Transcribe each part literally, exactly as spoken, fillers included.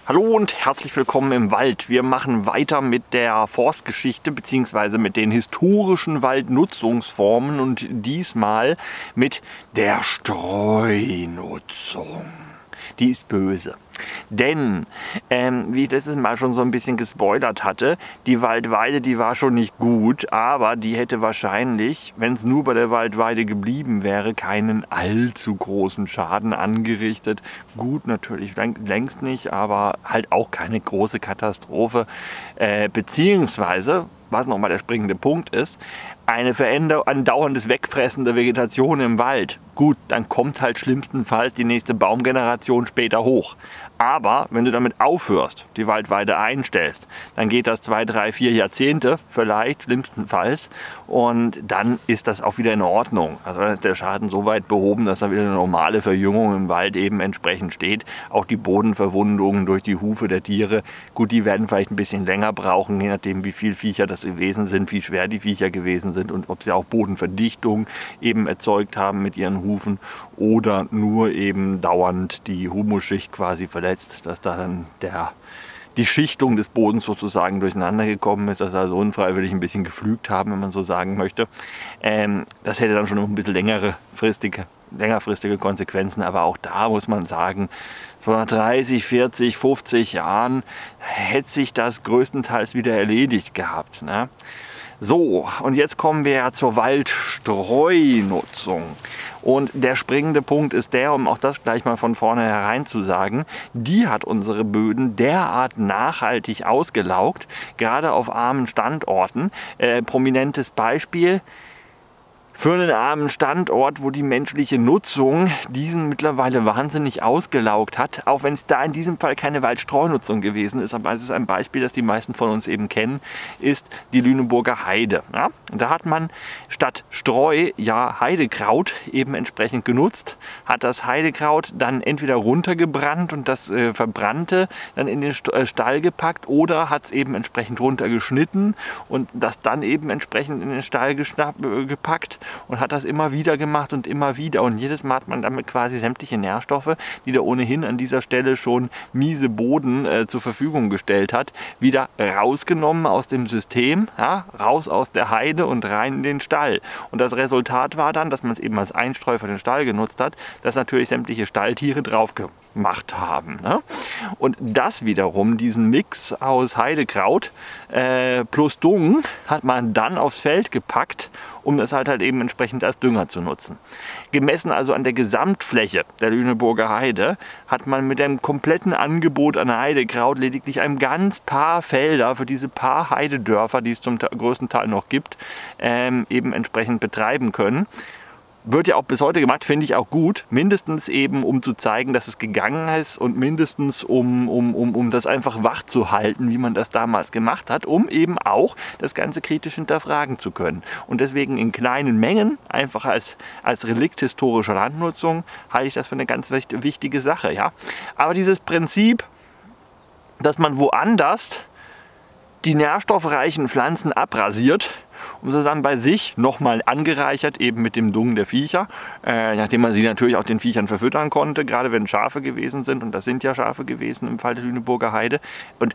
Hallo und herzlich willkommen im Wald. Wir machen weiter mit der Forstgeschichte bzw. mit den historischen Waldnutzungsformen und diesmal mit der Streunutzung. Die ist böse. Denn, ähm, wie ich letztes Mal schon so ein bisschen gespoilert hatte, die Waldweide, die war schon nicht gut, aber die hätte wahrscheinlich, wenn es nur bei der Waldweide geblieben wäre, keinen allzu großen Schaden angerichtet. Gut, natürlich längst nicht, aber halt auch keine große Katastrophe. Äh, beziehungsweise, was nochmal der springende Punkt ist, eine Veränderung, andauerndes Wegfressen der Vegetation im Wald. Gut, dann kommt halt schlimmstenfalls die nächste Baumgeneration später hoch. Aber wenn du damit aufhörst, die Waldweide einstellst, dann geht das zwei, drei, vier Jahrzehnte, vielleicht schlimmstenfalls, und dann ist das auch wieder in Ordnung. Also dann ist der Schaden so weit behoben, dass da wieder eine normale Verjüngung im Wald eben entsprechend steht. Auch die Bodenverwundungen durch die Hufe der Tiere, gut, die werden vielleicht ein bisschen länger brauchen, je nachdem wie viele Viecher das gewesen sind, wie schwer die Viecher gewesen sind und ob sie auch Bodenverdichtung eben erzeugt haben mit ihren Hufen oder nur eben dauernd die Humusschicht quasi verletzt, dass da dann der, die Schichtung des Bodens sozusagen durcheinander gekommen ist, dass sie also unfreiwillig ein bisschen geflügt haben, wenn man so sagen möchte. Ähm, das hätte dann schon ein bisschen längere fristige, längerfristige Konsequenzen, aber auch da muss man sagen, so nach dreißig, vierzig, fünfzig Jahren hätte sich das größtenteils wieder erledigt gehabt, ne? So, und jetzt kommen wir ja zur Waldstreunutzung. Und der springende Punkt ist der, um auch das gleich mal von vornherein zu sagen, die hat unsere Böden derart nachhaltig ausgelaugt, gerade auf armen Standorten. Äh, prominentes Beispiel: Für einen armen Standort, wo die menschliche Nutzung diesen mittlerweile wahnsinnig ausgelaugt hat, auch wenn es da in diesem Fall keine Waldstreunutzung gewesen ist, aber es ist ein Beispiel, das die meisten von uns eben kennen, ist die Lüneburger Heide. Ja? Da hat man statt Streu ja Heidekraut eben entsprechend genutzt, hat das Heidekraut dann entweder runtergebrannt und das äh, Verbrannte dann in den Stall gepackt oder hat es eben entsprechend runtergeschnitten und das dann eben entsprechend in den Stall äh, gepackt. Und hat das immer wieder gemacht und immer wieder. Und jedes Mal hat man damit quasi sämtliche Nährstoffe, die da ohnehin an dieser Stelle schon miese Boden äh, zur Verfügung gestellt hat, wieder rausgenommen aus dem System, ja, raus aus der Heide und rein in den Stall. Und das Resultat war dann, dass man es eben als Einstreu für den Stall genutzt hat, dass natürlich sämtliche Stalltiere drauf gemacht haben. Ne? Und das wiederum, diesen Mix aus Heidekraut äh, plus Dung, hat man dann aufs Feld gepackt, um das halt, halt eben entsprechend als Dünger zu nutzen. Gemessen also an der Gesamtfläche der Lüneburger Heide hat man mit dem kompletten Angebot an Heidekraut lediglich ein ganz paar Felder für diese paar Heidedörfer, die es zum größten Teil noch gibt, ähm, eben entsprechend betreiben können. Wird ja auch bis heute gemacht, finde ich auch gut, mindestens eben um zu zeigen, dass es gegangen ist und mindestens um, um, um, um das einfach wach zu halten, wie man das damals gemacht hat, um eben auch das Ganze kritisch hinterfragen zu können. Und deswegen in kleinen Mengen, einfach als, als Relikt historischer Landnutzung, halte ich das für eine ganz wichtige Sache. Ja? Aber dieses Prinzip, dass man woanders die nährstoffreichen Pflanzen abrasiert, um sie dann bei sich nochmal angereichert, eben mit dem Dung der Viecher, äh, nachdem man sie natürlich auch den Viechern verfüttern konnte, gerade wenn Schafe gewesen sind, und das sind ja Schafe gewesen im Fall der Lüneburger Heide. Und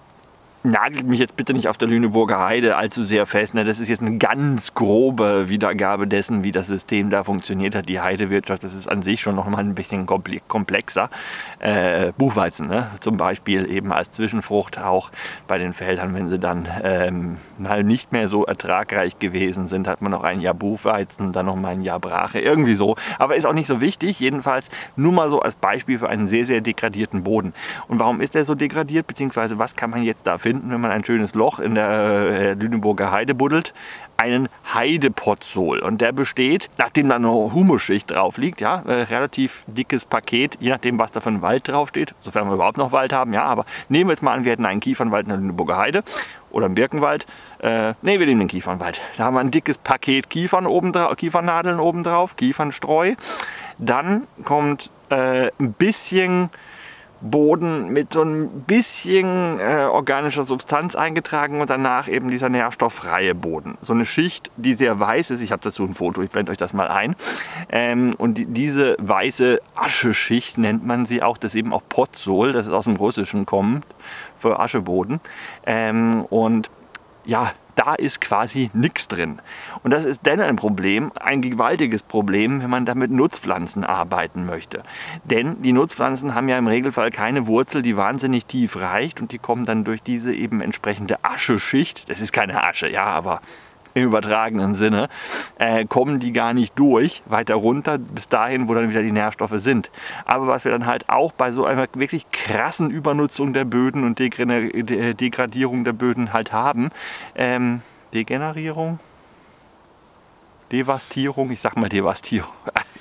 nagelt mich jetzt bitte nicht auf der Lüneburger Heide allzu sehr fest. Ne? Das ist jetzt eine ganz grobe Wiedergabe dessen, wie das System da funktioniert hat. Die Heidewirtschaft, das ist an sich schon noch mal ein bisschen komplexer. Äh, Buchweizen, ne? Zum Beispiel eben als Zwischenfrucht auch bei den Feldern, wenn sie dann ähm, mal nicht mehr so ertragreich gewesen sind, hat man noch ein Jahr Buchweizen, dann noch mal ein Jahr Brache, irgendwie so. Aber ist auch nicht so wichtig, jedenfalls nur mal so als Beispiel für einen sehr, sehr degradierten Boden. Und warum ist der so degradiert, beziehungsweise was kann man jetzt da finden, wenn man ein schönes Loch in der äh, Lüneburger Heide buddelt? Einen Heidepotsol. Und der besteht, nachdem da eine Humusschicht drauf liegt, ja, äh, relativ dickes Paket, je nachdem, was da für ein Wald drauf steht, sofern wir überhaupt noch Wald haben, ja, aber nehmen wir jetzt mal an, wir hätten einen Kiefernwald in der Lüneburger Heide oder einen Birkenwald. Äh, ne, wir nehmen den Kiefernwald. Da haben wir ein dickes Paket Kiefern oben drauf, Kiefernadeln oben drauf, Kiefernstreu. Dann kommt äh, ein bisschen Boden mit so ein bisschen äh, organischer Substanz eingetragen und danach eben dieser nährstofffreie Boden. So eine Schicht, die sehr weiß ist. Ich habe dazu ein Foto, ich blende euch das mal ein. Ähm, und die, diese weiße Ascheschicht nennt man sie auch. Das ist eben auch Podzol, das ist aus dem Russischen kommt, für Ascheboden. Ähm, und ja, da ist quasi nichts drin. Und das ist dann ein Problem, ein gewaltiges Problem, wenn man da mit Nutzpflanzen arbeiten möchte. Denn die Nutzpflanzen haben ja im Regelfall keine Wurzel, die wahnsinnig tief reicht und die kommen dann durch diese eben entsprechende Ascheschicht, das ist keine Asche, ja, aber im übertragenen Sinne, äh, kommen die gar nicht durch, weiter runter, bis dahin, wo dann wieder die Nährstoffe sind. Aber was wir dann halt auch bei so einer wirklich krassen Übernutzung der Böden und Degradierung der Böden halt haben, ähm, Degenerierung? Devastierung? Ich sag mal Devastierung.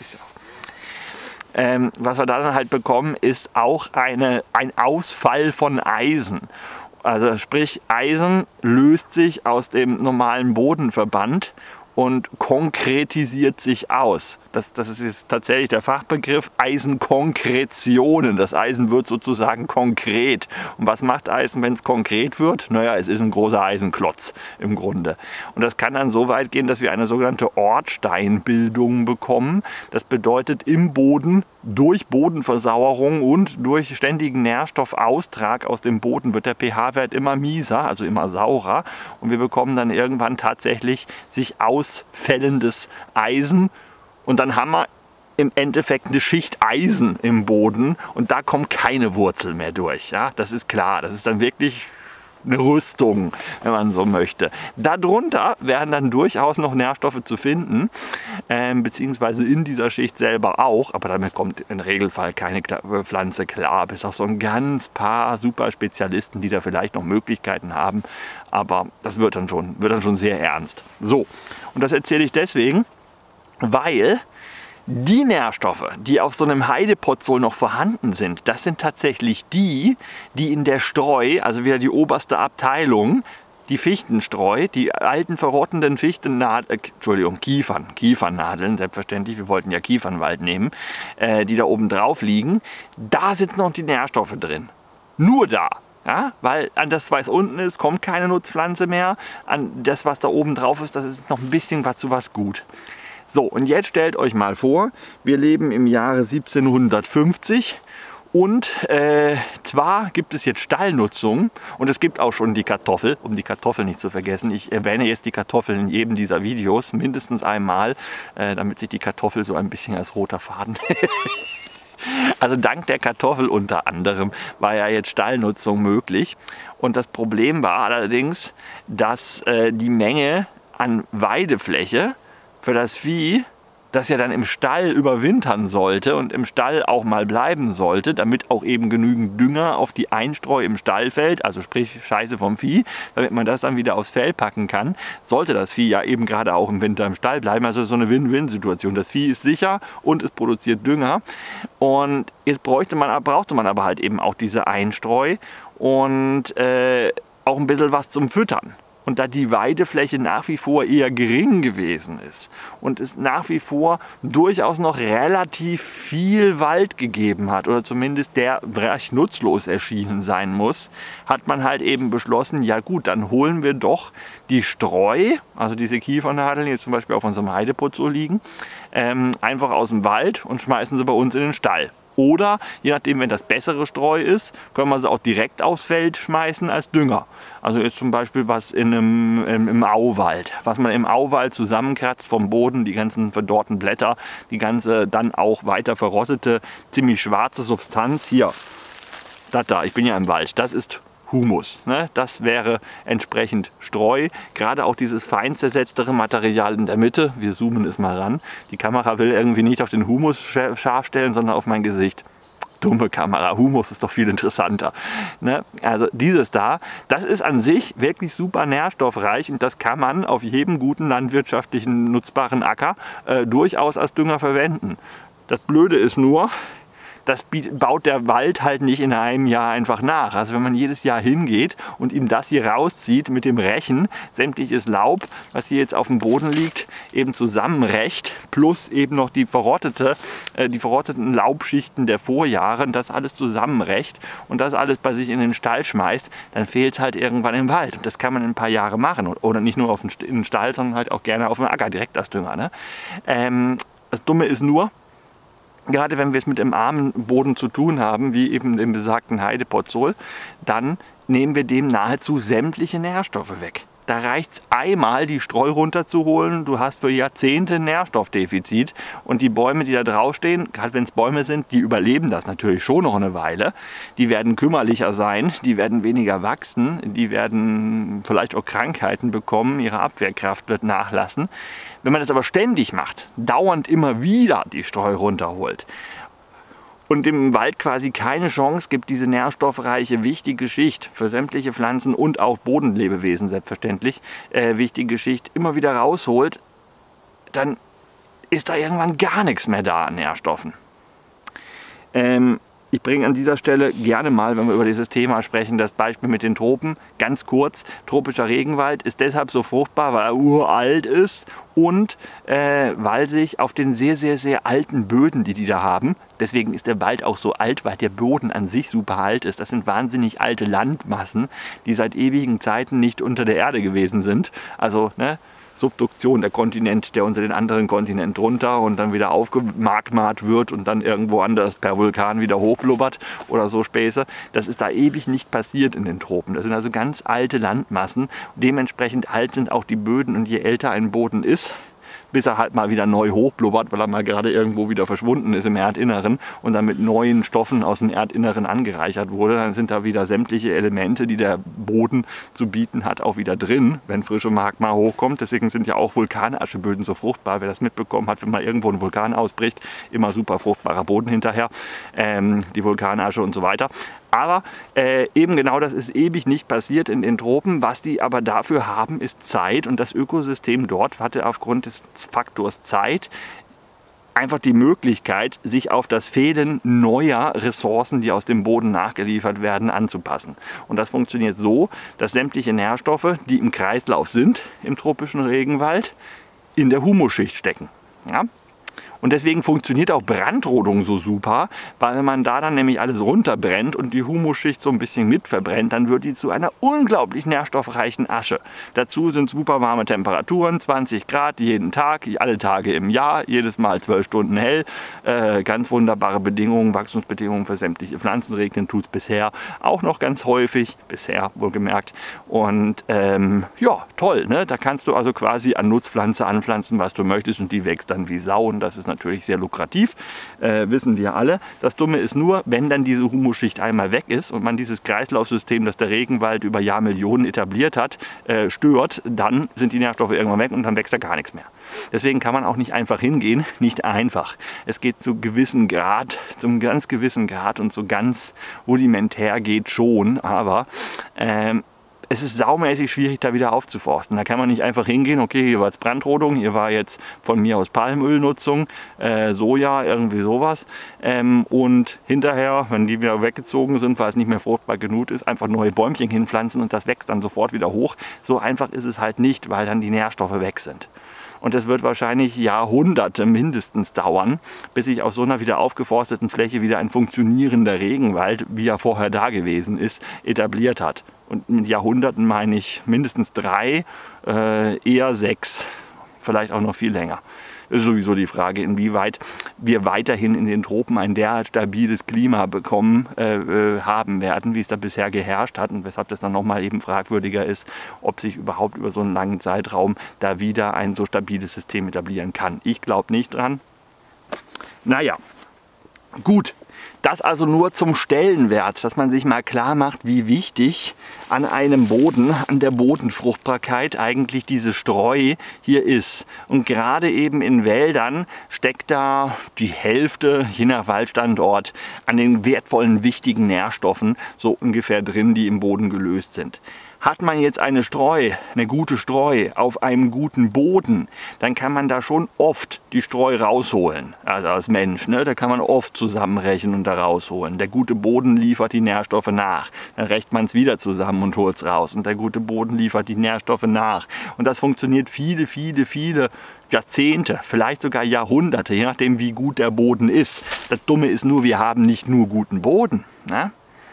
ähm, was wir dann halt bekommen, ist auch eine, ein Ausfall von Eisen. Also sprich, Eisen löst sich aus dem normalen Bodenverband und konkretisiert sich aus. Das, das ist jetzt tatsächlich der Fachbegriff Eisenkonkretionen. Das Eisen wird sozusagen konkret. Und was macht Eisen, wenn es konkret wird? Naja, es ist ein großer Eisenklotz im Grunde. Und das kann dann so weit gehen, dass wir eine sogenannte Ortsteinbildung bekommen. Das bedeutet, im Boden durch Bodenversauerung und durch ständigen Nährstoffaustrag aus dem Boden wird der pH-Wert immer mieser, also immer saurer. Und wir bekommen dann irgendwann tatsächlich sich ausfällendes Eisen. Und dann haben wir im Endeffekt eine Schicht Eisen im Boden und da kommt keine Wurzel mehr durch. Ja? Das ist klar, das ist dann wirklich eine Rüstung, wenn man so möchte. Darunter wären dann durchaus noch Nährstoffe zu finden, äh, beziehungsweise in dieser Schicht selber auch, aber damit kommt im Regelfall keine Pflanze klar, bis auf so ein ganz paar Superspezialisten, die da vielleicht noch Möglichkeiten haben, aber das wird dann schon, wird dann schon sehr ernst. So, und das erzähle ich deswegen, weil die Nährstoffe, die auf so einem Heidepodzol noch vorhanden sind, das sind tatsächlich die, die in der Streu, also wieder die oberste Abteilung, die Fichtenstreu, die alten verrottenden Fichtennadeln, äh, Entschuldigung, Kiefern, Kiefernadeln, selbstverständlich, wir wollten ja Kiefernwald nehmen, äh, die da oben drauf liegen, da sitzen noch die Nährstoffe drin. Nur da. Ja, weil an das, was unten ist, kommt keine Nutzpflanze mehr. An das, was da oben drauf ist, das ist noch ein bisschen was zu was gut. So, und jetzt stellt euch mal vor, wir leben im Jahre siebzehnhundertfünfzig und äh, zwar gibt es jetzt Stallnutzung und es gibt auch schon die Kartoffel, um die Kartoffel nicht zu vergessen. Ich erwähne jetzt die Kartoffel in jedem dieser Videos mindestens einmal, äh, damit sich die Kartoffel so ein bisschen als roter Faden... Also dank der Kartoffel unter anderem war ja jetzt Stallnutzung möglich. Und das Problem war allerdings, dass äh, die Menge an Weidefläche für das Vieh, das ja dann im Stall überwintern sollte und im Stall auch mal bleiben sollte, damit auch eben genügend Dünger auf die Einstreu im Stall fällt, also sprich Scheiße vom Vieh, damit man das dann wieder aufs Fell packen kann, sollte das Vieh ja eben gerade auch im Winter im Stall bleiben. Also so eine Win-Win-Situation. Das Vieh ist sicher und es produziert Dünger. Und jetzt bräuchte man, brauchte man aber halt eben auch diese Einstreu und äh, auch ein bisschen was zum Füttern. Und da die Weidefläche nach wie vor eher gering gewesen ist und es nach wie vor durchaus noch relativ viel Wald gegeben hat oder zumindest der recht nutzlos erschienen sein muss, hat man halt eben beschlossen, ja gut, dann holen wir doch die Streu, also diese Kiefernadeln, die jetzt zum Beispiel auf unserem Heidepodzol liegen, ähm, einfach aus dem Wald und schmeißen sie bei uns in den Stall. Oder, je nachdem, wenn das bessere Streu ist, können wir sie auch direkt aufs Feld schmeißen als Dünger. Also jetzt zum Beispiel was in einem, im, im Auwald. Was man im Auwald zusammenkratzt vom Boden, die ganzen verdorrten Blätter, die ganze dann auch weiter verrottete, ziemlich schwarze Substanz. Hier, das da, ich bin ja im Wald, das ist Humus. Ne? Das wäre entsprechend Streu. Gerade auch dieses fein zersetztere Material in der Mitte. Wir zoomen es mal ran. Die Kamera will irgendwie nicht auf den Humus scharf stellen, sondern auf mein Gesicht. Dumme Kamera. Humus ist doch viel interessanter. Ne? Also dieses da, das ist an sich wirklich super nährstoffreich und das kann man auf jedem guten landwirtschaftlichen nutzbaren Acker äh, durchaus als Dünger verwenden. Das Blöde ist nur, das baut der Wald halt nicht in einem Jahr einfach nach. Also wenn man jedes Jahr hingeht und ihm das hier rauszieht mit dem Rechen, sämtliches Laub, was hier jetzt auf dem Boden liegt, eben zusammenrecht, plus eben noch die verrottete, äh, die verrotteten Laubschichten der Vorjahre, das alles zusammenrecht und das alles bei sich in den Stall schmeißt, dann fehlt es halt irgendwann im Wald. Und das kann man in ein paar Jahre machen. Oder nicht nur auf den, in den Stall, sondern halt auch gerne auf dem Acker, direkt als Dünger. Ne? Ähm, das Dumme ist nur, gerade wenn wir es mit einem armen Boden zu tun haben, wie eben dem besagten Heidepotzol, dann nehmen wir dem nahezu sämtliche Nährstoffe weg. Da reicht es einmal, die Streu runterzuholen. Du hast für Jahrzehnte ein Nährstoffdefizit. Und die Bäume, die da draufstehen, gerade wenn es Bäume sind, die überleben das natürlich schon noch eine Weile. Die werden kümmerlicher sein, die werden weniger wachsen, die werden vielleicht auch Krankheiten bekommen, ihre Abwehrkraft wird nachlassen. Wenn man das aber ständig macht, dauernd immer wieder die Streu runterholt, und dem Wald quasi keine Chance gibt, diese nährstoffreiche, wichtige Schicht für sämtliche Pflanzen und auch Bodenlebewesen selbstverständlich, äh, wichtige Schicht immer wieder rausholt, dann ist da irgendwann gar nichts mehr da an Nährstoffen. Ähm, Ich bringe an dieser Stelle gerne mal, wenn wir über dieses Thema sprechen, das Beispiel mit den Tropen. Ganz kurz, tropischer Regenwald ist deshalb so fruchtbar, weil er uralt ist und äh, weil sich auf den sehr, sehr, sehr alten Böden, die die da haben, deswegen ist der Wald auch so alt, weil der Boden an sich super alt ist. Das sind wahnsinnig alte Landmassen, die seit ewigen Zeiten nicht unter der Erde gewesen sind. Also, ne? Subduktion, der Kontinent, der unter den anderen Kontinent drunter und dann wieder aufgemagmat wird und dann irgendwo anders per Vulkan wieder hochblubbert oder so Späße. Das ist da ewig nicht passiert in den Tropen. Das sind also ganz alte Landmassen. Dementsprechend alt sind auch die Böden und je älter ein Boden ist, bis er halt mal wieder neu hochblubbert, weil er mal gerade irgendwo wieder verschwunden ist im Erdinneren und dann mit neuen Stoffen aus dem Erdinneren angereichert wurde. Dann sind da wieder sämtliche Elemente, die der Boden zu bieten hat, auch wieder drin, wenn frische Magma hochkommt. Deswegen sind ja auch Vulkanascheböden so fruchtbar. Wer das mitbekommen hat, wenn mal irgendwo ein Vulkan ausbricht, immer super fruchtbarer Boden hinterher, ähm, die Vulkanasche und so weiter. Aber äh, eben genau das ist ewig nicht passiert in den Tropen. Was die aber dafür haben, ist Zeit. Und das Ökosystem dort hatte aufgrund des Faktors Zeit einfach die Möglichkeit, sich auf das Fehlen neuer Ressourcen, die aus dem Boden nachgeliefert werden, anzupassen. Und das funktioniert so, dass sämtliche Nährstoffe, die im Kreislauf sind, im tropischen Regenwald, in der Humusschicht stecken. Ja? Und deswegen funktioniert auch Brandrodung so super, weil wenn man da dann nämlich alles runterbrennt und die Humusschicht so ein bisschen mit verbrennt, dann wird die zu einer unglaublich nährstoffreichen Asche. Dazu sind super warme Temperaturen, zwanzig Grad jeden Tag, alle Tage im Jahr, jedes Mal zwölf Stunden hell. Äh, ganz wunderbare Bedingungen, Wachstumsbedingungen für sämtliche Pflanzen. Regnen tut es bisher auch noch ganz häufig, bisher wohlgemerkt. Und ähm, ja, toll, ne? Da kannst du also quasi an Nutzpflanze anpflanzen, was du möchtest und die wächst dann wie Sau und das ist natürlich sehr lukrativ, äh, wissen wir alle. Das Dumme ist nur, wenn dann diese Humusschicht einmal weg ist und man dieses Kreislaufsystem, das der Regenwald über Jahrmillionen etabliert hat, äh, stört, dann sind die Nährstoffe irgendwann weg und dann wächst da gar nichts mehr. Deswegen kann man auch nicht einfach hingehen, nicht einfach. Es geht zu gewissen Grad, zum ganz gewissen Grad und so ganz rudimentär geht schon, aber ähm, es ist saumäßig schwierig, da wieder aufzuforsten. Da kann man nicht einfach hingehen, okay, hier war jetzt Brandrodung, hier war jetzt von mir aus Palmölnutzung, äh, Soja, irgendwie sowas. Ähm, und hinterher, wenn die wieder weggezogen sind, weil es nicht mehr fruchtbar genug ist, einfach neue Bäumchen hinpflanzen und das wächst dann sofort wieder hoch. So einfach ist es halt nicht, weil dann die Nährstoffe weg sind. Und es wird wahrscheinlich Jahrhunderte mindestens dauern, bis sich auf so einer wieder aufgeforsteten Fläche wieder ein funktionierender Regenwald, wie er vorher da gewesen ist, etabliert hat. Und mit Jahrhunderten meine ich mindestens drei, äh, eher sechs, vielleicht auch noch viel länger. Das ist sowieso die Frage, inwieweit wir weiterhin in den Tropen ein derart stabiles Klima bekommen, äh, äh, haben werden, wie es da bisher geherrscht hat und weshalb das dann nochmal eben fragwürdiger ist, ob sich überhaupt über so einen langen Zeitraum da wieder ein so stabiles System etablieren kann. Ich glaube nicht dran. Naja, gut. Das also nur zum Stellenwert, dass man sich mal klar macht, wie wichtig an einem Boden, an der Bodenfruchtbarkeit eigentlich diese Streu hier ist. Und gerade eben in Wäldern steckt da die Hälfte, je nach Waldstandort, an den wertvollen, wichtigen Nährstoffen so ungefähr drin, die im Boden gelöst sind. Hat man jetzt eine Streu, eine gute Streu auf einem guten Boden, dann kann man da schon oft die Streu rausholen. Also als Mensch, ne? Da kann man oft zusammenrechnen und da rausholen. Der gute Boden liefert die Nährstoffe nach. Dann rechnet man es wieder zusammen und holt es raus. Und der gute Boden liefert die Nährstoffe nach. Und das funktioniert viele, viele, viele Jahrzehnte, vielleicht sogar Jahrhunderte, je nachdem wie gut der Boden ist. Das Dumme ist nur, wir haben nicht nur guten Boden. Ne?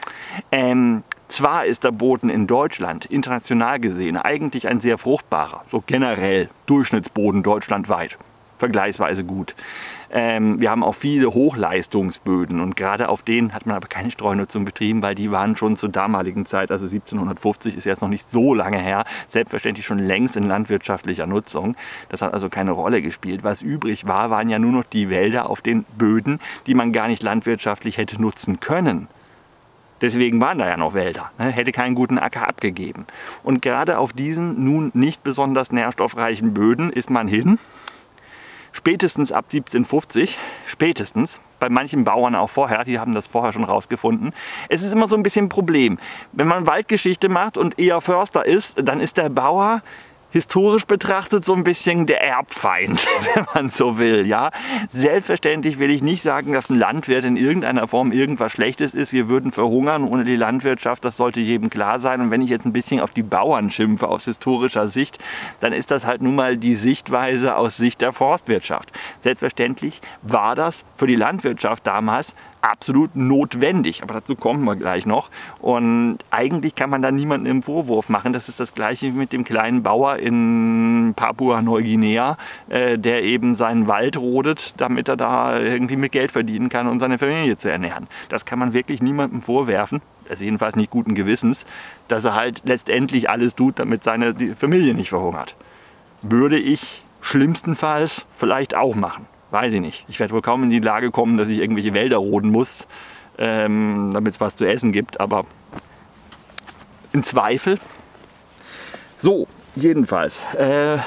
Ähm, Zwar ist der Boden in Deutschland international gesehen eigentlich ein sehr fruchtbarer, so generell Durchschnittsboden deutschlandweit, vergleichsweise gut. Ähm, wir haben auch viele Hochleistungsböden und gerade auf denen hat man aber keine Streunutzung betrieben, weil die waren schon zur damaligen Zeit, also siebzehnhundertfünfzig ist jetzt noch nicht so lange her, selbstverständlich schon längst in landwirtschaftlicher Nutzung. Das hat also keine Rolle gespielt. Was übrig war, waren ja nur noch die Wälder auf den Böden, die man gar nicht landwirtschaftlich hätte nutzen können. Deswegen waren da ja noch Wälder, ne? Hätte keinen guten Acker abgegeben. Und gerade auf diesen nun nicht besonders nährstoffreichen Böden ist man hin, spätestens ab siebzehnhundertfünfzig, spätestens, bei manchen Bauern auch vorher, die haben das vorher schon rausgefunden. Es ist immer so ein bisschen ein Problem. Wenn man Waldgeschichte macht und eher Förster ist, dann ist der Bauer historisch betrachtet so ein bisschen der Erbfeind, wenn man so will. Ja? Selbstverständlich will ich nicht sagen, dass ein Landwirt in irgendeiner Form irgendwas Schlechtes ist. Wir würden verhungern ohne die Landwirtschaft, das sollte jedem klar sein. Und wenn ich jetzt ein bisschen auf die Bauern schimpfe, aus historischer Sicht, dann ist das halt nun mal die Sichtweise aus Sicht der Forstwirtschaft. Selbstverständlich war das für die Landwirtschaft damals absolut notwendig, aber dazu kommen wir gleich noch. Und eigentlich kann man da niemanden im Vorwurf machen. Das ist das Gleiche mit dem kleinen Bauer in Papua-Neuguinea, äh, der eben seinen Wald rodet, damit er da irgendwie mit Geld verdienen kann, um seine Familie zu ernähren. Das kann man wirklich niemandem vorwerfen, also jedenfalls nicht guten Gewissens, dass er halt letztendlich alles tut, damit seine Familie nicht verhungert. Würde ich schlimmstenfalls vielleicht auch machen. Weiß ich nicht. Ich werde wohl kaum in die Lage kommen, dass ich irgendwelche Wälder roden muss, ähm, damit es was zu essen gibt, aber im Zweifel. So, jedenfalls. Äh,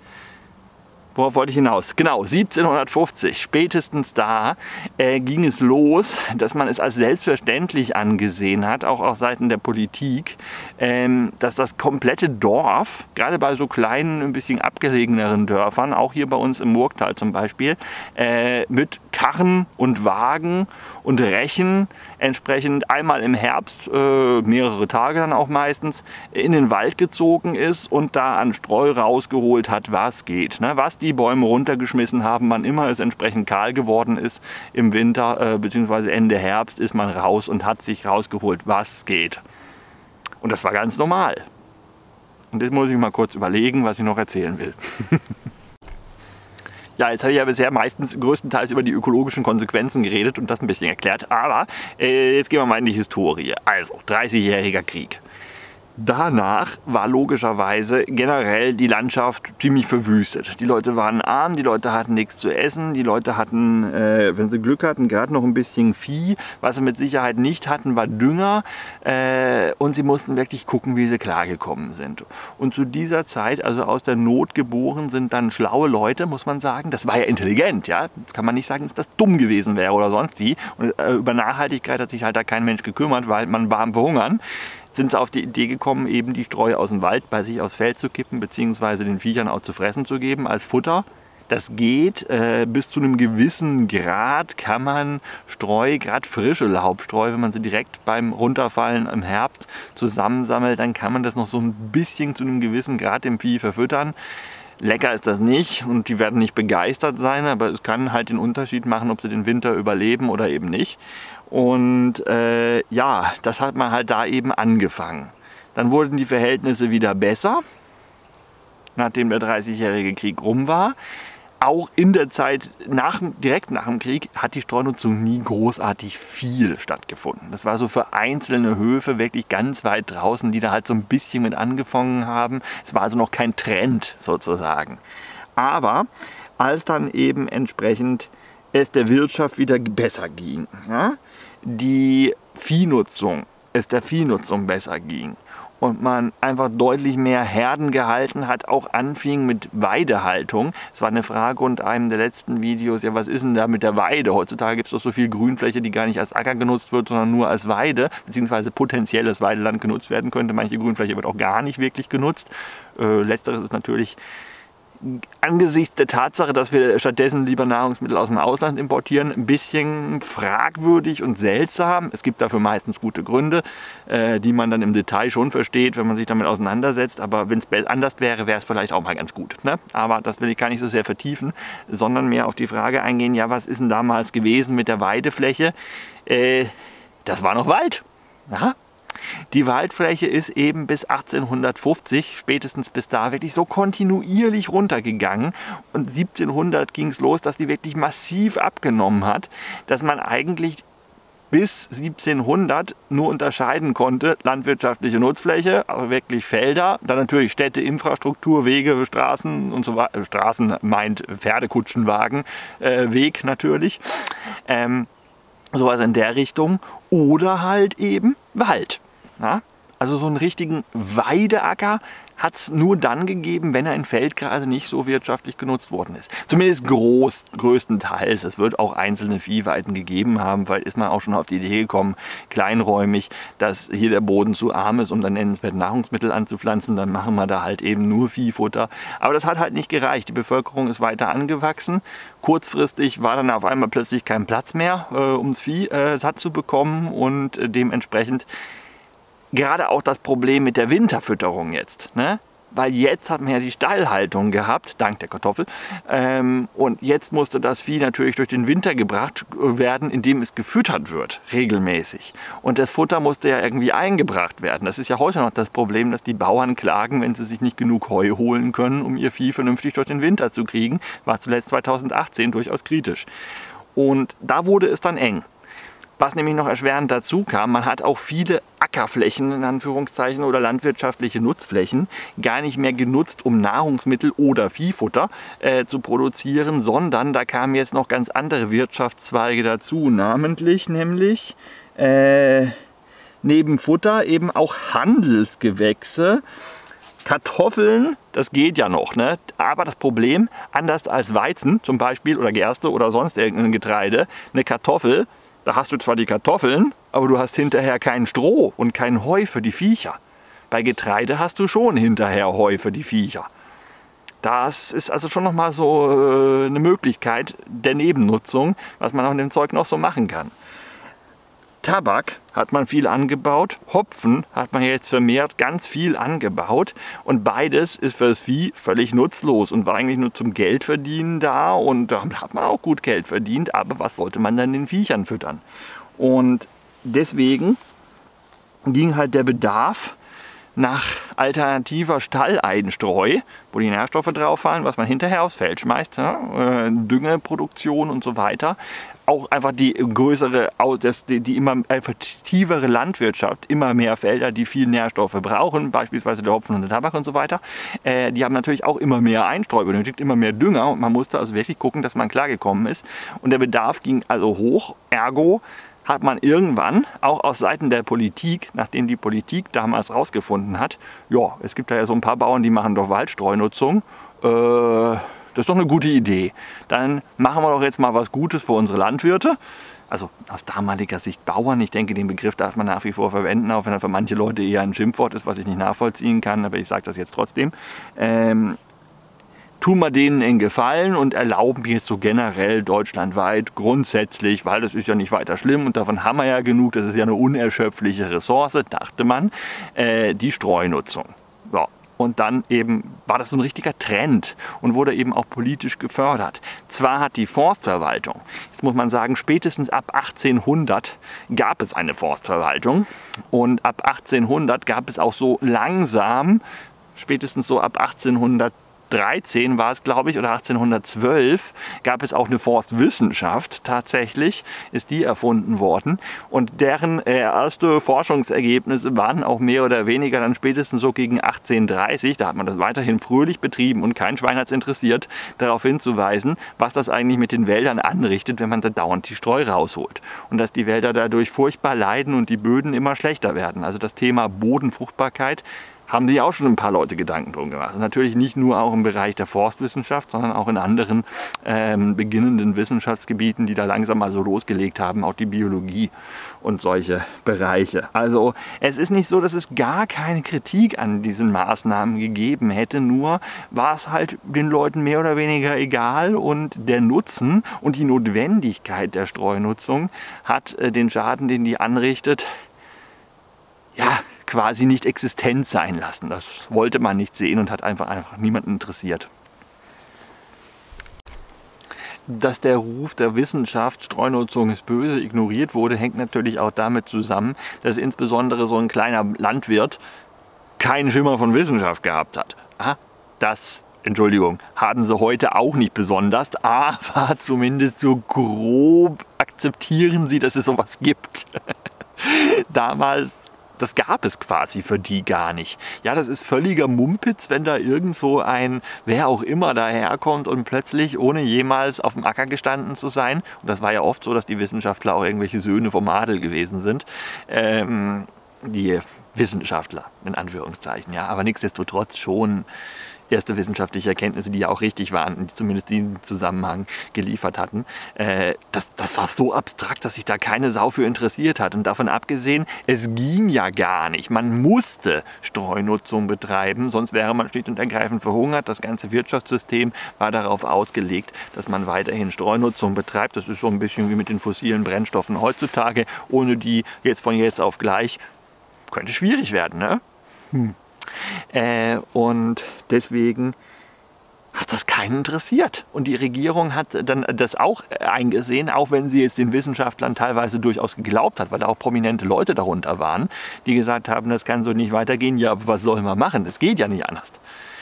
Worauf wollte ich hinaus? Genau, siebzehnhundertfünfzig, spätestens da äh, ging es los, dass man es als selbstverständlich angesehen hat, auch auf Seiten der Politik, ähm, dass das komplette Dorf, gerade bei so kleinen, ein bisschen abgelegeneren Dörfern, auch hier bei uns im Murgtal zum Beispiel, äh, mit Karren und Wagen und Rechen entsprechend einmal im Herbst, äh, mehrere Tage dann auch meistens, in den Wald gezogen ist und da an Streu rausgeholt hat, was geht. Ne? Was die Bäume runtergeschmissen haben, wann immer es entsprechend kahl geworden ist im Winter äh, bzw. Ende Herbst, ist man raus und hat sich rausgeholt, was geht. Und das war ganz normal. Und jetzt muss ich mal kurz überlegen, was ich noch erzählen will. Ja, jetzt habe ich ja bisher meistens größtenteils über die ökologischen Konsequenzen geredet und das ein bisschen erklärt, aber äh, jetzt gehen wir mal in die Historie. Also, dreißigjähriger Krieg. Danach war logischerweise generell die Landschaft ziemlich verwüstet. Die Leute waren arm, die Leute hatten nichts zu essen, die Leute hatten, äh, wenn sie Glück hatten, gerade noch ein bisschen Vieh. Was sie mit Sicherheit nicht hatten, war Dünger äh, und sie mussten wirklich gucken, wie sie klargekommen sind. Und zu dieser Zeit, also aus der Not geboren, sind dann schlaue Leute, muss man sagen. Das war ja intelligent, ja. Kann man nicht sagen, dass das dumm gewesen wäre oder sonst wie. Und äh, über Nachhaltigkeit hat sich halt da kein Mensch gekümmert, weil man war am Verhungern. Sind sie auf die Idee gekommen, eben die Streu aus dem Wald bei sich aufs Feld zu kippen, beziehungsweise den Viechern auch zu fressen zu geben als Futter. Das geht, äh, bis zu einem gewissen Grad kann man Streu, gerade frische Laubstreu, wenn man sie direkt beim Runterfallen im Herbst zusammensammelt, dann kann man das noch so ein bisschen zu einem gewissen Grad dem Vieh verfüttern. Lecker ist das nicht und die werden nicht begeistert sein, aber es kann halt den Unterschied machen, ob sie den Winter überleben oder eben nicht. Und äh, ja, das hat man halt da eben angefangen. Dann wurden die Verhältnisse wieder besser, nachdem der dreißigjährige Krieg rum war. Auch in der Zeit nach, direkt nach dem Krieg hat die Streunutzung nie großartig viel stattgefunden. Das war so für einzelne Höfe wirklich ganz weit draußen, die da halt so ein bisschen mit angefangen haben. Es war also noch kein Trend sozusagen. Aber als dann eben entsprechend es der Wirtschaft wieder besser ging, ja, die Viehnutzung, es der Viehnutzung besser ging und man einfach deutlich mehr Herden gehalten hat, auch anfing mit Weidehaltung. Es war eine Frage unter einem der letzten Videos, ja, was ist denn da mit der Weide? Heutzutage gibt es doch so viel Grünfläche, die gar nicht als Acker genutzt wird, sondern nur als Weide, beziehungsweise potenzielles Weideland genutzt werden könnte. Manche Grünfläche wird auch gar nicht wirklich genutzt. Äh, letzteres ist natürlich angesichts der Tatsache, dass wir stattdessen lieber Nahrungsmittel aus dem Ausland importieren, ein bisschen fragwürdig und seltsam. Es gibt dafür meistens gute Gründe, äh, die man dann im Detail schon versteht, wenn man sich damit auseinandersetzt. Aber wenn es anders wäre, wäre es vielleicht auch mal ganz gut. Ne? Aber das will ich gar nicht so sehr vertiefen, sondern mehr auf die Frage eingehen, ja, was ist denn damals gewesen mit der Weidefläche? Äh, das war noch Wald. Ja? Die Waldfläche ist eben bis achtzehnhundertfünfzig, spätestens bis da, wirklich so kontinuierlich runtergegangen. Und siebzehnhundert ging es los, dass die wirklich massiv abgenommen hat, dass man eigentlich bis siebzehnhundert nur unterscheiden konnte, landwirtschaftliche Nutzfläche, also wirklich Felder, dann natürlich Städte, Infrastruktur, Wege, Straßen und so weiter. Straßen meint Pferdekutschenwagen, äh, Weg natürlich. Ähm, sowas in der Richtung. Oder halt eben Wald. Ja? Also so einen richtigen Weideacker hat es nur dann gegeben, wenn ein Feld gerade nicht so wirtschaftlich genutzt worden ist. Zumindest groß, größtenteils. Es wird auch einzelne Viehweiden gegeben haben, weil ist man auch schon auf die Idee gekommen, kleinräumig, dass hier der Boden zu arm ist, um dann nennenswert Nahrungsmittel anzupflanzen. Dann machen wir da halt eben nur Viehfutter. Aber das hat halt nicht gereicht. Die Bevölkerung ist weiter angewachsen. Kurzfristig war dann auf einmal plötzlich kein Platz mehr, äh, um das Vieh äh, satt zu bekommen und äh, dementsprechend gerade auch das Problem mit der Winterfütterung jetzt, ne? Weil jetzt hat man ja die Stallhaltung gehabt, dank der Kartoffel, ähm, und jetzt musste das Vieh natürlich durch den Winter gebracht werden, indem es gefüttert wird, regelmäßig. Und das Futter musste ja irgendwie eingebracht werden. Das ist ja heute noch das Problem, dass die Bauern klagen, wenn sie sich nicht genug Heu holen können, um ihr Vieh vernünftig durch den Winter zu kriegen. War zuletzt zweitausendachtzehn durchaus kritisch. Und da wurde es dann eng. Was nämlich noch erschwerend dazu kam, man hat auch viele Ackerflächen in Anführungszeichen oder landwirtschaftliche Nutzflächen gar nicht mehr genutzt, um Nahrungsmittel oder Viehfutter äh, zu produzieren, sondern da kamen jetzt noch ganz andere Wirtschaftszweige dazu, namentlich nämlich äh, neben Futter eben auch Handelsgewächse. Kartoffeln, das geht ja noch, ne? Aber das Problem, anders als Weizen zum Beispiel oder Gerste oder sonst irgendein Getreide, eine Kartoffel, da hast du zwar die Kartoffeln, aber du hast hinterher kein Stroh und kein Heu für die Viecher. Bei Getreide hast du schon hinterher Heu für die Viecher. Das ist also schon nochmal so äh, eine Möglichkeit der Nebennutzung, was man auch in dem Zeug noch so machen kann. Tabak hat man viel angebaut, Hopfen hat man jetzt vermehrt ganz viel angebaut und beides ist für das Vieh völlig nutzlos und war eigentlich nur zum Geldverdienen da und da hat man auch gut Geld verdient, aber was sollte man dann den Viechern füttern? Und deswegen ging halt der Bedarf nach alternativer Stalleidenstreu, wo die Nährstoffe drauf fallen, was man hinterher aufs Feld schmeißt, ja, äh, Düngeproduktion und so weiter. Auch einfach die größere, die, die immer effektivere Landwirtschaft, immer mehr Felder, die viel Nährstoffe brauchen, beispielsweise der Hopfen und der Tabak und so weiter, äh, die haben natürlich auch immer mehr Einstreu benötigt, immer mehr Dünger und man musste also wirklich gucken, dass man klargekommen ist. Und der Bedarf ging also hoch, ergo hat man irgendwann auch aus Seiten der Politik, nachdem die Politik damals rausgefunden hat, ja, es gibt da ja so ein paar Bauern, die machen doch Waldstreunutzung, äh, das ist doch eine gute Idee. Dann machen wir doch jetzt mal was Gutes für unsere Landwirte. Also aus damaliger Sicht Bauern. Ich denke, den Begriff darf man nach wie vor verwenden, auch wenn er für manche Leute eher ein Schimpfwort ist, was ich nicht nachvollziehen kann. Aber ich sage das jetzt trotzdem. Ähm, tun wir denen einen Gefallen und erlauben jetzt so generell deutschlandweit grundsätzlich, weil das ist ja nicht weiter schlimm und davon haben wir ja genug, das ist ja eine unerschöpfliche Ressource, dachte man, äh, die Streunutzung. So. Und dann eben war das so ein richtiger Trend und wurde eben auch politisch gefördert. Zwar hat die Forstverwaltung, jetzt muss man sagen, spätestens ab achtzehnhundert gab es eine Forstverwaltung und ab achtzehnhundert gab es auch so langsam, spätestens so ab achtzehnhundertdreißig, achtzehnhundertdreizehn war es, glaube ich, oder achtzehnhundertzwölf gab es auch eine Forstwissenschaft. Tatsächlich ist die erfunden worden. Und deren äh, erste Forschungsergebnisse waren auch mehr oder weniger dann spätestens so gegen achtzehnhundertdreißig, da hat man das weiterhin fröhlich betrieben und kein Schwein hat es interessiert, darauf hinzuweisen, was das eigentlich mit den Wäldern anrichtet, wenn man da dauernd die Streu rausholt. Und dass die Wälder dadurch furchtbar leiden und die Böden immer schlechter werden. Also das Thema Bodenfruchtbarkeit haben sich auch schon ein paar Leute Gedanken drum gemacht. Und natürlich nicht nur auch im Bereich der Forstwissenschaft, sondern auch in anderen ähm, beginnenden Wissenschaftsgebieten, die da langsam mal so losgelegt haben, auch die Biologie und solche Bereiche. Also es ist nicht so, dass es gar keine Kritik an diesen Maßnahmen gegeben hätte, nur war es halt den Leuten mehr oder weniger egal und der Nutzen und die Notwendigkeit der Streunutzung hat äh, den Schaden, den die anrichtet, ja, quasi nicht existent sein lassen. Das wollte man nicht sehen und hat einfach, einfach niemanden interessiert. Dass der Ruf der Wissenschaft, Streunutzung ist böse, ignoriert wurde, hängt natürlich auch damit zusammen, dass insbesondere so ein kleiner Landwirt keinen Schimmer von Wissenschaft gehabt hat. Aha, das, Entschuldigung, haben sie heute auch nicht besonders, aber zumindest so grob akzeptieren sie, dass es sowas gibt. Damals, das gab es quasi für die gar nicht. Ja, das ist völliger Mumpitz, wenn da irgend so ein, wer auch immer daherkommt und plötzlich, ohne jemals auf dem Acker gestanden zu sein, und das war ja oft so, dass die Wissenschaftler auch irgendwelche Söhne vom Adel gewesen sind, ähm, die Wissenschaftler, in Anführungszeichen, ja, aber nichtsdestotrotz schon erste wissenschaftliche Erkenntnisse, die ja auch richtig waren, die zumindest den Zusammenhang geliefert hatten. Äh, das, das war so abstrakt, dass sich da keine Sau für interessiert hat. Und davon abgesehen, es ging ja gar nicht. Man musste Streunutzung betreiben, sonst wäre man schlicht und ergreifend verhungert. Das ganze Wirtschaftssystem war darauf ausgelegt, dass man weiterhin Streunutzung betreibt. Das ist so ein bisschen wie mit den fossilen Brennstoffen heutzutage. Ohne die jetzt von jetzt auf gleich könnte schwierig werden, ne? Hm. Äh, und deswegen hat das keinen interessiert. Und die Regierung hat dann das auch eingesehen, auch wenn sie jetzt den Wissenschaftlern teilweise durchaus geglaubt hat, weil da auch prominente Leute darunter waren, die gesagt haben, das kann so nicht weitergehen. Ja, aber was soll man machen? Das geht ja nicht anders.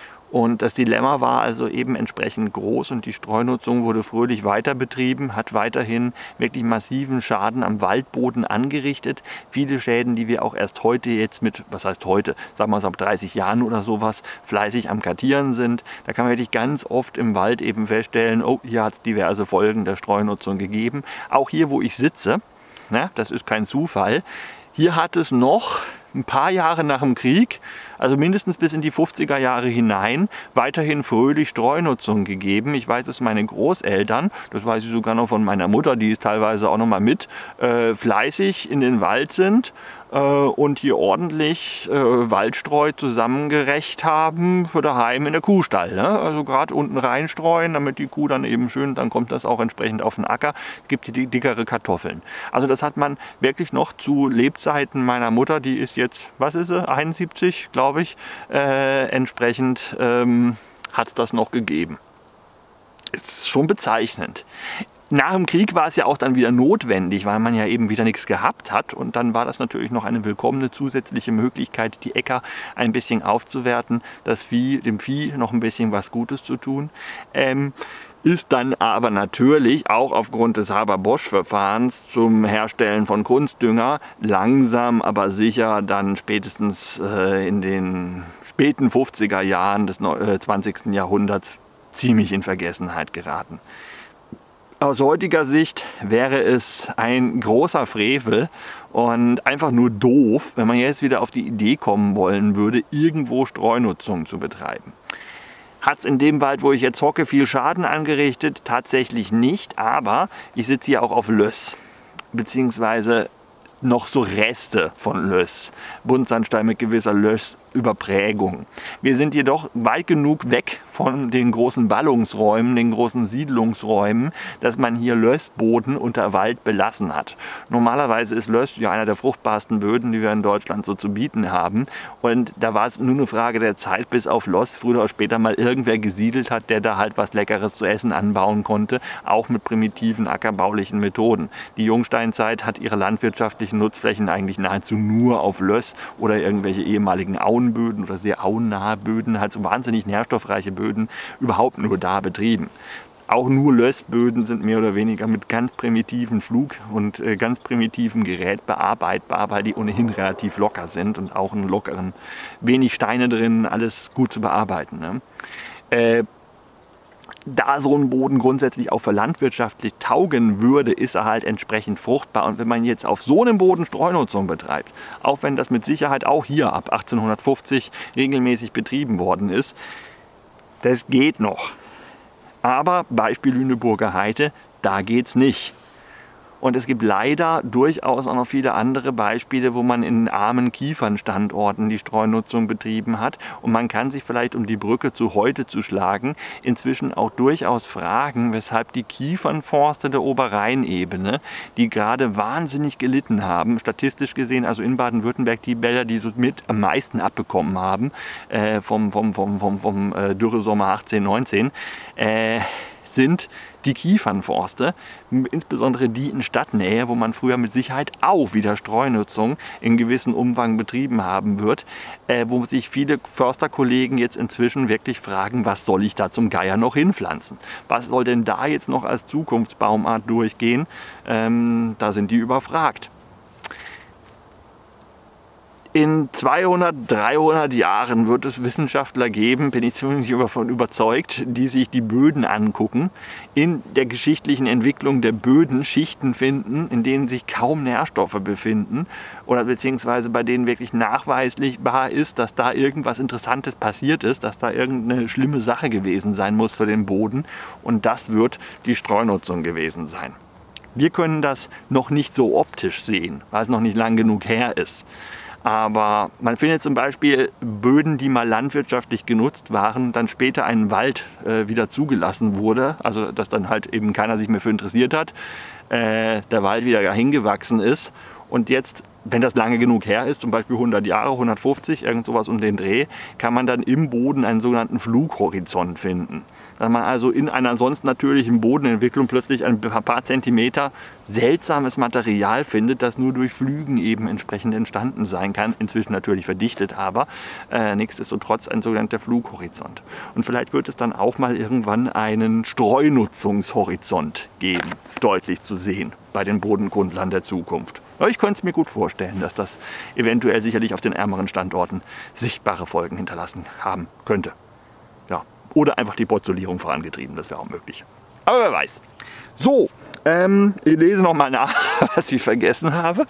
Und das Dilemma war also eben entsprechend groß und die Streunutzung wurde fröhlich weiter betrieben, hat weiterhin wirklich massiven Schaden am Waldboden angerichtet. Viele Schäden, die wir auch erst heute jetzt mit, was heißt heute, sagen wir es ab dreißig Jahren oder sowas, fleißig am Kartieren sind. Da kann man wirklich ganz oft im Wald eben feststellen, oh, hier hat es diverse Folgen der Streunutzung gegeben. Auch hier, wo ich sitze, ne, das ist kein Zufall, hier hat es noch ein paar Jahre nach dem Krieg, also mindestens bis in die fünfziger Jahre hinein, weiterhin fröhlich Streunutzung gegeben. Ich weiß es, meine Großeltern, das weiß ich sogar noch von meiner Mutter, die ist teilweise auch noch mal mit, äh, fleißig in den Wald sind äh, und hier ordentlich äh, Waldstreu zusammengerecht haben für daheim in der Kuhstall. Ne? Also gerade unten reinstreuen, damit die Kuh dann eben schön, dann kommt das auch entsprechend auf den Acker, es gibt hier die dickere Kartoffeln. Also das hat man wirklich noch zu Lebzeiten meiner Mutter, die ist jetzt, was ist sie, einundsiebzig, glaube ich, äh, entsprechend ähm, hat es das noch gegeben. Ist schon bezeichnend. Nach dem Krieg war es ja auch dann wieder notwendig, weil man ja eben wieder nichts gehabt hat. Und dann war das natürlich noch eine willkommene zusätzliche Möglichkeit, die Äcker ein bisschen aufzuwerten, das Vieh, dem Vieh noch ein bisschen was Gutes zu tun. Ähm, ist dann aber natürlich auch aufgrund des Haber-Bosch-Verfahrens zum Herstellen von Kunstdünger langsam, aber sicher dann spätestens äh, in den späten fünfziger Jahren des zwanzigsten Jahrhunderts ziemlich in Vergessenheit geraten. Aus heutiger Sicht wäre es ein großer Frevel und einfach nur doof, wenn man jetzt wieder auf die Idee kommen wollen würde, irgendwo Streunutzung zu betreiben. Hat es in dem Wald, wo ich jetzt hocke, viel Schaden angerichtet? Tatsächlich nicht, aber ich sitze hier auch auf Löss, beziehungsweise noch so Reste von Löss, Buntsandstein mit gewisser Lössüberprägung. Wir sind jedoch weit genug weg von den großen Ballungsräumen, den großen Siedlungsräumen, dass man hier Lössboden unter Wald belassen hat. Normalerweise ist Löss ja einer der fruchtbarsten Böden, die wir in Deutschland so zu bieten haben. Und da war es nur eine Frage der Zeit, bis auf Löss früher oder später mal irgendwer gesiedelt hat, der da halt was Leckeres zu essen anbauen konnte, auch mit primitiven ackerbaulichen Methoden. Die Jungsteinzeit hat ihre landwirtschaftlichen Nutzflächen eigentlich nahezu nur auf Löss oder irgendwelche ehemaligen Auen Auenböden oder sehr auennahe Böden, halt so wahnsinnig nährstoffreiche Böden, überhaupt nur da betrieben. Auch nur Lössböden sind mehr oder weniger mit ganz primitiven Flug und äh, ganz primitivem Gerät bearbeitbar, weil die ohnehin relativ locker sind und auch einen lockeren, wenig Steine drin, alles gut zu bearbeiten. Ne? Äh, Da so ein Boden grundsätzlich auch für landwirtschaftlich taugen würde, ist er halt entsprechend fruchtbar. Und wenn man jetzt auf so einem Boden Streunutzung betreibt, auch wenn das mit Sicherheit auch hier ab achtzehnhundertfünfzig regelmäßig betrieben worden ist, das geht noch. Aber Beispiel Lüneburger Heide, da geht's nicht. Und es gibt leider durchaus auch noch viele andere Beispiele, wo man in armen Kiefernstandorten die Streunutzung betrieben hat. Und man kann sich vielleicht, um die Brücke zu heute zu schlagen, inzwischen auch durchaus fragen, weshalb die Kiefernforste der Oberrheinebene, die gerade wahnsinnig gelitten haben, statistisch gesehen, also in Baden-Württemberg die Bäder, die so mit am meisten abbekommen haben, äh, vom, vom, vom, vom, vom äh, Dürresommer achtzehn, neunzehn, äh, sind die Kiefernforste, insbesondere die in Stadtnähe, wo man früher mit Sicherheit auch wieder Streunutzung in gewissem Umfang betrieben haben wird, äh, wo sich viele Försterkollegen jetzt inzwischen wirklich fragen, was soll ich da zum Geier noch hinpflanzen? Was soll denn da jetzt noch als Zukunftsbaumart durchgehen? Ähm, da sind die überfragt. In zweihundert, dreihundert Jahren wird es Wissenschaftler geben, bin ich ziemlich davon überzeugt, die sich die Böden angucken, in der geschichtlichen Entwicklung der Böden Schichten finden, in denen sich kaum Nährstoffe befinden oder beziehungsweise bei denen wirklich nachweisbar ist, dass da irgendwas Interessantes passiert ist, dass da irgendeine schlimme Sache gewesen sein muss für den Boden, und das wird die Streunutzung gewesen sein. Wir können das noch nicht so optisch sehen, weil es noch nicht lang genug her ist. Aber man findet zum Beispiel Böden, die mal landwirtschaftlich genutzt waren, dann später ein Wald äh, wieder zugelassen wurde, also dass dann halt eben keiner sich mehr für interessiert hat, äh, der Wald wieder hingewachsen ist und jetzt, wenn das lange genug her ist, zum Beispiel hundert Jahre, hundertfünfzig, irgend sowas um den Dreh, kann man dann im Boden einen sogenannten Flughorizont finden. Dass man also in einer sonst natürlichen Bodenentwicklung plötzlich ein paar Zentimeter seltsames Material findet, das nur durch Flügen eben entsprechend entstanden sein kann. Inzwischen natürlich verdichtet, aber äh, nichtsdestotrotz ein sogenannter Flughorizont. Und vielleicht wird es dann auch mal irgendwann einen Streunutzungshorizont geben, deutlich zu sehen bei den Bodenkundlern der Zukunft. Ja, ich könnte es mir gut vorstellen, dass das eventuell sicherlich auf den ärmeren Standorten sichtbare Folgen hinterlassen haben könnte. Ja. Oder einfach die Bozolierung vorangetrieben, das wäre auch möglich. Aber wer weiß. So, ähm, ich lese noch mal nach, was ich vergessen habe.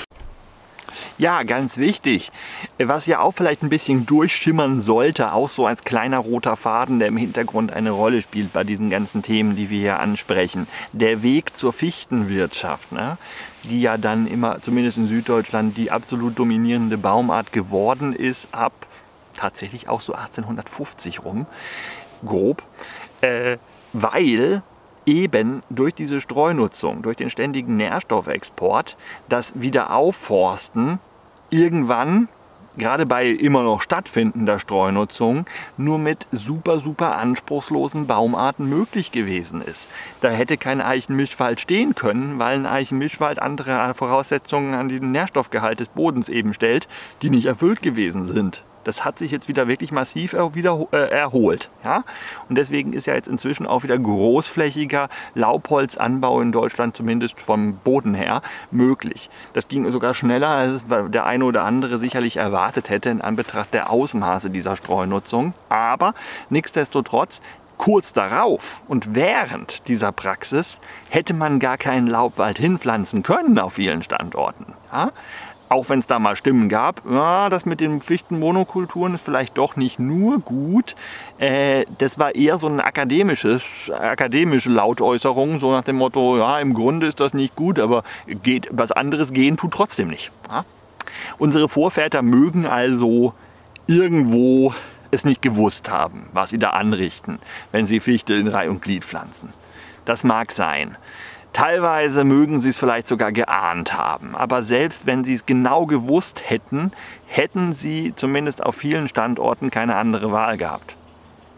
Ja, ganz wichtig, was ja auch vielleicht ein bisschen durchschimmern sollte, auch so als kleiner roter Faden, der im Hintergrund eine Rolle spielt bei diesen ganzen Themen, die wir hier ansprechen. Der Weg zur Fichtenwirtschaft, ne? Die ja dann immer, zumindest in Süddeutschland, die absolut dominierende Baumart geworden ist, ab tatsächlich auch so achtzehnhundertfünfzig rum, grob, äh, weil eben durch diese Streunutzung, durch den ständigen Nährstoffexport, das Wiederaufforsten irgendwann, gerade bei immer noch stattfindender Streunutzung, nur mit super, super anspruchslosen Baumarten möglich gewesen ist. Da hätte kein Eichenmischwald stehen können, weil ein Eichenmischwald andere Voraussetzungen an den Nährstoffgehalt des Bodens eben stellt, die nicht erfüllt gewesen sind. Das hat sich jetzt wieder wirklich massiv wieder, äh, erholt. Ja? Und deswegen ist ja jetzt inzwischen auch wieder großflächiger Laubholzanbau in Deutschland, zumindest vom Boden her, möglich. Das ging sogar schneller, als der eine oder andere sicherlich erwartet hätte in Anbetracht der Ausmaße dieser Streunutzung. Aber nichtsdestotrotz, kurz darauf und während dieser Praxis hätte man gar keinen Laubwald hinpflanzen können auf vielen Standorten. Ja? Auch wenn es da mal Stimmen gab, ja, das mit den Fichtenmonokulturen ist vielleicht doch nicht nur gut. Äh, das war eher so eine akademisches, akademische Lautäußerung, so nach dem Motto, ja, im Grunde ist das nicht gut, aber geht, was anderes gehen tut trotzdem nicht. Ja? Unsere Vorväter mögen also irgendwo es nicht gewusst haben, was sie da anrichten, wenn sie Fichte in Reih und Glied pflanzen. Das mag sein. Teilweise mögen sie es vielleicht sogar geahnt haben, aber selbst wenn sie es genau gewusst hätten, hätten sie zumindest auf vielen Standorten keine andere Wahl gehabt.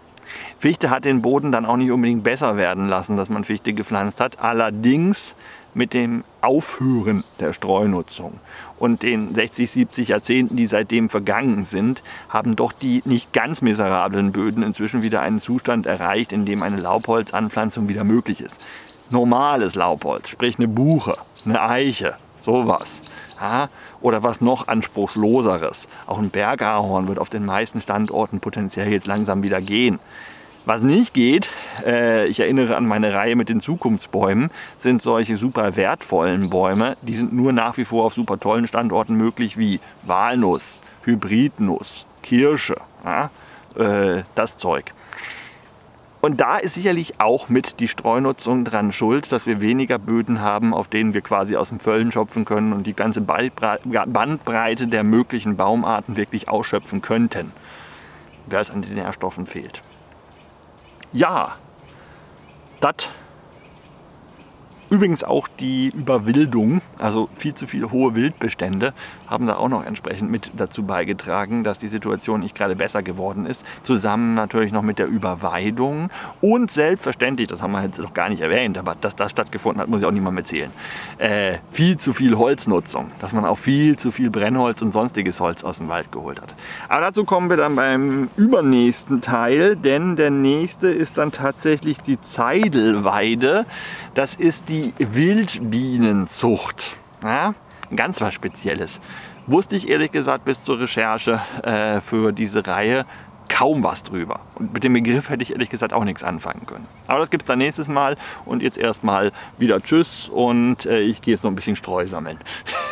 Fichte hat den Boden dann auch nicht unbedingt besser werden lassen, dass man Fichte gepflanzt hat. Allerdings mit dem Aufhören der Streunutzung und den sechzig, siebzig Jahrzehnten, die seitdem vergangen sind, haben doch die nicht ganz miserablen Böden inzwischen wieder einen Zustand erreicht, in dem eine Laubholzanpflanzung wieder möglich ist. Normales Laubholz, sprich eine Buche, eine Eiche, sowas. Ja, oder was noch anspruchsloseres. Auch ein Bergahorn wird auf den meisten Standorten potenziell jetzt langsam wieder gehen. Was nicht geht, äh, ich erinnere an meine Reihe mit den Zukunftsbäumen, sind solche super wertvollen Bäume. Die sind nur nach wie vor auf super tollen Standorten möglich wie Walnuss, Hybridnuss, Kirsche, ja, äh, das Zeug. Und da ist sicherlich auch mit die Streunutzung dran schuld, dass wir weniger Böden haben, auf denen wir quasi aus dem Vollen schöpfen können und die ganze Bandbreite der möglichen Baumarten wirklich ausschöpfen könnten, weil es an den Nährstoffen fehlt. Ja, das. Übrigens auch die Überwildung, also viel zu viele hohe Wildbestände, haben da auch noch entsprechend mit dazu beigetragen, dass die Situation nicht gerade besser geworden ist. Zusammen natürlich noch mit der Überweidung und selbstverständlich, das haben wir jetzt noch gar nicht erwähnt, aber dass das stattgefunden hat, muss ich auch niemandem erzählen. Äh, viel zu viel Holznutzung, dass man auch viel zu viel Brennholz und sonstiges Holz aus dem Wald geholt hat. Aber dazu kommen wir dann beim übernächsten Teil, denn der nächste ist dann tatsächlich die Zeidelweide. Das ist die Wildbienenzucht. Ja, ganz was Spezielles. Wusste ich ehrlich gesagt bis zur Recherche äh, für diese Reihe kaum was drüber. Und mit dem Begriff hätte ich ehrlich gesagt auch nichts anfangen können. Aber das gibt es dann nächstes Mal und jetzt erstmal wieder Tschüss und äh, ich gehe jetzt noch ein bisschen Streu sammeln.